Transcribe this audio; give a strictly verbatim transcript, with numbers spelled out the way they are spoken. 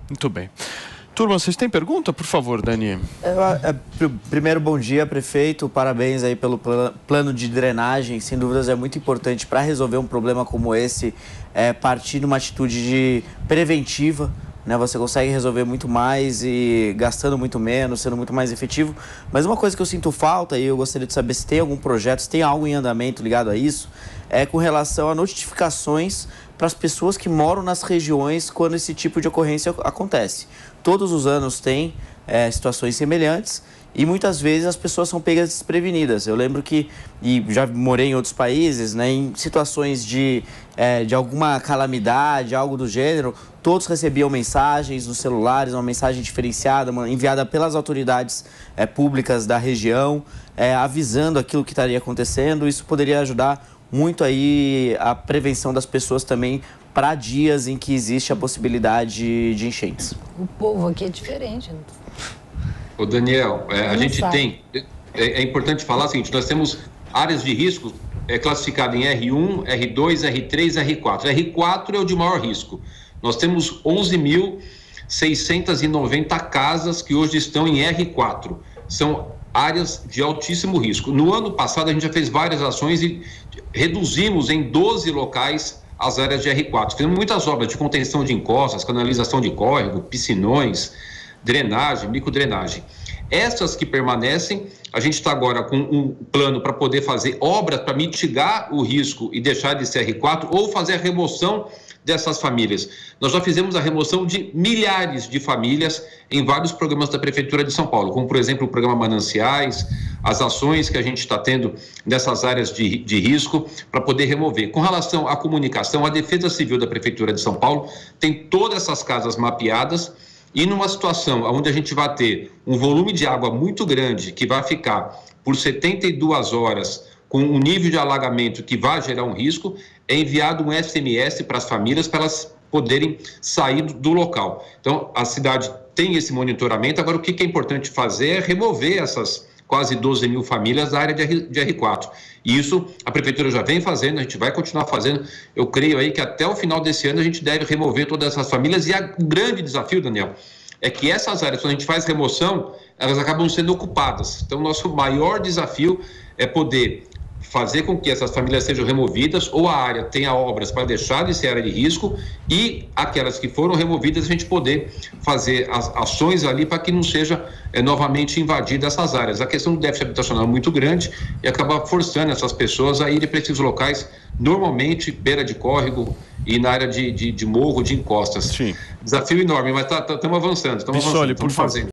Muito bem. Turma, vocês têm pergunta? Por favor, Dani. É, é, primeiro, bom dia, prefeito. Parabéns aí pelo plano de drenagem. Sem dúvidas, é muito importante para resolver um problema como esse, é, partir de uma atitude de preventiva. Né? Você consegue resolver muito mais e gastando muito menos, sendo muito mais efetivo. Mas uma coisa que eu sinto falta, e eu gostaria de saber se tem algum projeto, se tem algo em andamento ligado a isso, é com relação a notificações para as pessoas que moram nas regiões quando esse tipo de ocorrência acontece. Todos os anos tem é, situações semelhantes e muitas vezes as pessoas são pegas desprevenidas. Eu lembro que, e já morei em outros países, né, em situações de, é, de alguma calamidade, algo do gênero, todos recebiam mensagens nos celulares, uma mensagem diferenciada, uma, enviada pelas autoridades é, públicas da região, é, avisando aquilo que estaria acontecendo. Isso poderia ajudar muito aí a prevenção das pessoas também para dias em que existe a possibilidade de enchentes. O povo aqui é diferente. Ô Daniel, é, a gente sabe. tem, é, é importante falar o seguinte, nós temos áreas de risco é, classificadas em R um, R dois, R três, R quatro. R quatro é o de maior risco. Nós temos onze mil seiscentas e noventa casas que hoje estão em R quatro. São áreas de altíssimo risco. No ano passado, a gente já fez várias ações e reduzimos em doze locais as áreas de R quatro. Fizemos muitas obras de contenção de encostas, canalização de córrego, piscinões, drenagem, microdrenagem. Essas que permanecem, a gente está agora com um plano para poder fazer obras para mitigar o risco e deixar de ser R quatro ou fazer a remoção dessas famílias. Nós já fizemos a remoção de milhares de famílias em vários programas da Prefeitura de São Paulo, como, por exemplo, o programa Mananciais, as ações que a gente está tendo nessas áreas de, de risco para poder remover. Com relação à comunicação, a Defesa Civil da Prefeitura de São Paulo tem todas essas casas mapeadas e numa situação onde a gente vai ter um volume de água muito grande que vai ficar por setenta e duas horas com um nível de alagamento que vai gerar um risco, é enviado um S M S para as famílias para elas poderem sair do local. Então, a cidade tem esse monitoramento. Agora, o que é importante fazer é remover essas quase doze mil famílias da área de R quatro. E isso a Prefeitura já vem fazendo, a gente vai continuar fazendo. Eu creio aí que até o final desse ano a gente deve remover todas essas famílias. E a, o grande desafio, Daniel, é que essas áreas, quando a gente faz remoção, elas acabam sendo ocupadas. Então, o nosso maior desafio é poder fazer com que essas famílias sejam removidas ou a área tenha obras para deixar de ser área de risco e aquelas que foram removidas a gente poder fazer as ações ali para que não seja é, novamente invadida essas áreas. A questão do déficit habitacional é muito grande e acaba forçando essas pessoas a irem para esses locais, normalmente beira de córrego e na área de, de, de morro, de encostas. Sim. Desafio enorme, mas estamos tá, tá, avançando, estamos avançando, estamos fazendo.